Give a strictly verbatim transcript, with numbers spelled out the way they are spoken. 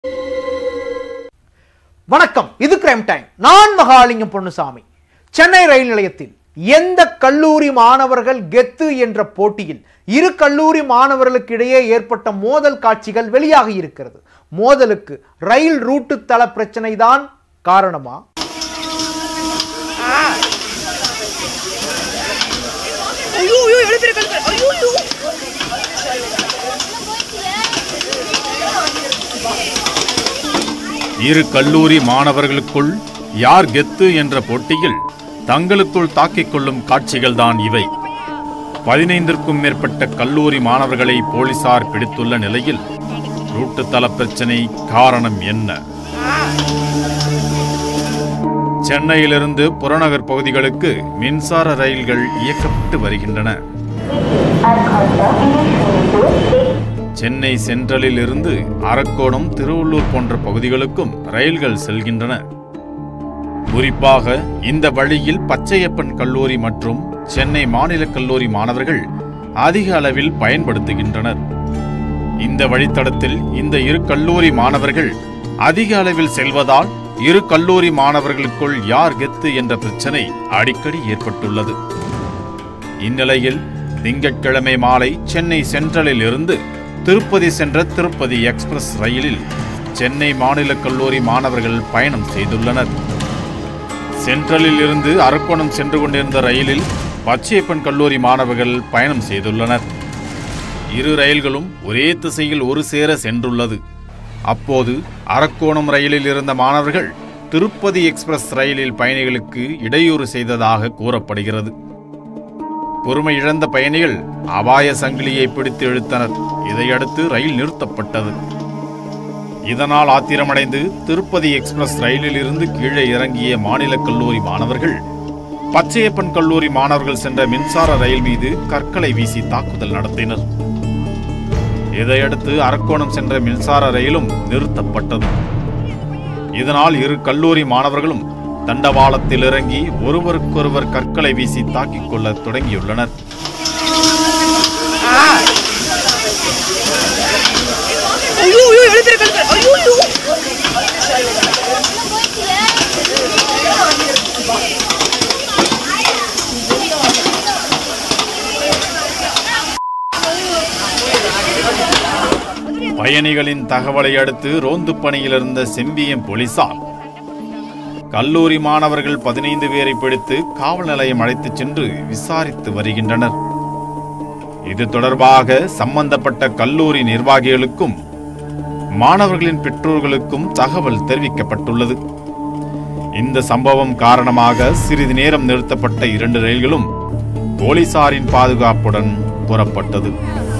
வணக்கம், இது crime time. நான் மகாலிங்கம் பொன்னுசாமி. சென்னை ரயில் நிலையத்தில் எந்த கல்லூரி மாணவர்கள் கெத்து என்ற போட்டியில் இரு கல்லூரி மாணவர்களுக்கு இடையே ஏற்பட்ட மோதல் காட்சிகள் வெளியாகி இருக்கிறது. மோதலுக்கு ரயில் ரூட்டு தள பிரச்சனை தான் காரணமா? இரு கல்லூரி மாணவர்களுக்குள் யார் கெத்து என்ற போட்டியில் தங்களுக்குள் தாக்கிக் கொள்ளும் காட்சிகள் தான் இவை. பதினைந்திற்கும் மேற்பட்ட கல்லூரி மாணவர்களை போலீசார் பிடித்துள்ள நிலையில் ரூட்டு தள பிரச்சனை காரணம் என்ன? சென்னையிலிருந்து புறநகர் பகுதிகளுக்கு மின்சார ரயில்கள் இயக்கப்பட்டு வருகின்றன. சென்னை சென்ட்ரலில் இருந்து அரக்கோணம், திருவள்ளூர் போன்ற பகுதிகளுக்கும் ரயில்கள் செல்கின்றன. குறிப்பாக இந்த வழியில் பச்சையப்பன் கல்லூரி மற்றும் சென்னை மாநில கல்லூரி மாணவர்கள் அதிக அளவில் பயன்படுத்துகின்றனர். இந்த வழித்தடத்தில் இந்த இரு கல்லூரி மாணவர்கள் அதிக அளவில் செல்வதால் இரு கல்லூரி மாணவர்களுக்குள் யார் கெத்து என்ற பிரச்சனை அடிக்கடி ஏற்பட்டுள்ளது. இந்நிலையில் திங்கட்கிழமை மாலை சென்னை சென்ட்ரலில் இருந்து திருப்பதி சென்ற திருப்பதி எக்ஸ்பிரஸ் ரயிலில் சென்னை மாநில கல்லூரி மாணவர்கள் பயணம் செய்துள்ளனர். சென்ட்ரலில் இருந்து அரக்கோணம் சென்று கொண்டிருந்த ரயிலில் பச்சையப்பன் கல்லூரி மாணவர்கள் பயணம் செய்துள்ளனர். இரு ரயில்களும் ஒரே திசையில் ஒரு சேர சென்றுள்ளது. அப்போது அரக்கோணம் ரயிலில் இருந்த மாணவர்கள் திருப்பதி எக்ஸ்பிரஸ் ரயிலில் பயணிகளுக்கு இடையூறு செய்ததாக கூறப்படுகிறது. பொறுமை இழந்த பயணிகள் அபாய சங்கிலியை பிடித்து இழுத்தனர். இதையடுத்து ரயில் நிறுத்தப்பட்டது. இதனால் ஆத்திரமடைந்து திருப்பதி எக்ஸ்பிரஸ் ரயிலில் இருந்து கீழே இறங்கிய மாநில கல்லூரி மாணவர்கள் பச்சையப்பன் கல்லூரி மாணவர்கள் சென்ற மின்சார ரயில் மீது கற்களை வீசி தாக்குதல் நடத்தினர். இதையடுத்து அரக்கோணம் சென்ற மின்சார ரயிலும் நிறுத்தப்பட்டது. இதனால் இரு கல்லூரி மாணவர்களும் தண்டவாளத்தில் இறங்கி ஒருவருக்கொருவர் கற்களை வீசி தாக்கிக் கொள்ள தொடங்கியுள்ளனர். பயணிகளின் தகவலை அடுத்து ரோந்து பணியில் இருந்த செம்பியம் போலீசார் கல்லூரி மாணவர்கள் பதினைந்து பேரை பிடித்து காவல் நிலையம் அழைத்துச் சென்று விசாரித்து வருகின்றனர். இது தொடர்பாக சம்பந்தப்பட்ட கல்லூரி நிர்வாகிகளுக்கும் மாணவர்களின் பெற்றோர்களுக்கும் தகவல் தெரிவிக்கப்பட்டுள்ளது. இந்த சம்பவம் காரணமாக சிறிது நேரம் நிறுத்தப்பட்ட இரண்டு ரயில்களும் போலீசாரின் பாதுகாப்புடன் புறப்பட்டது.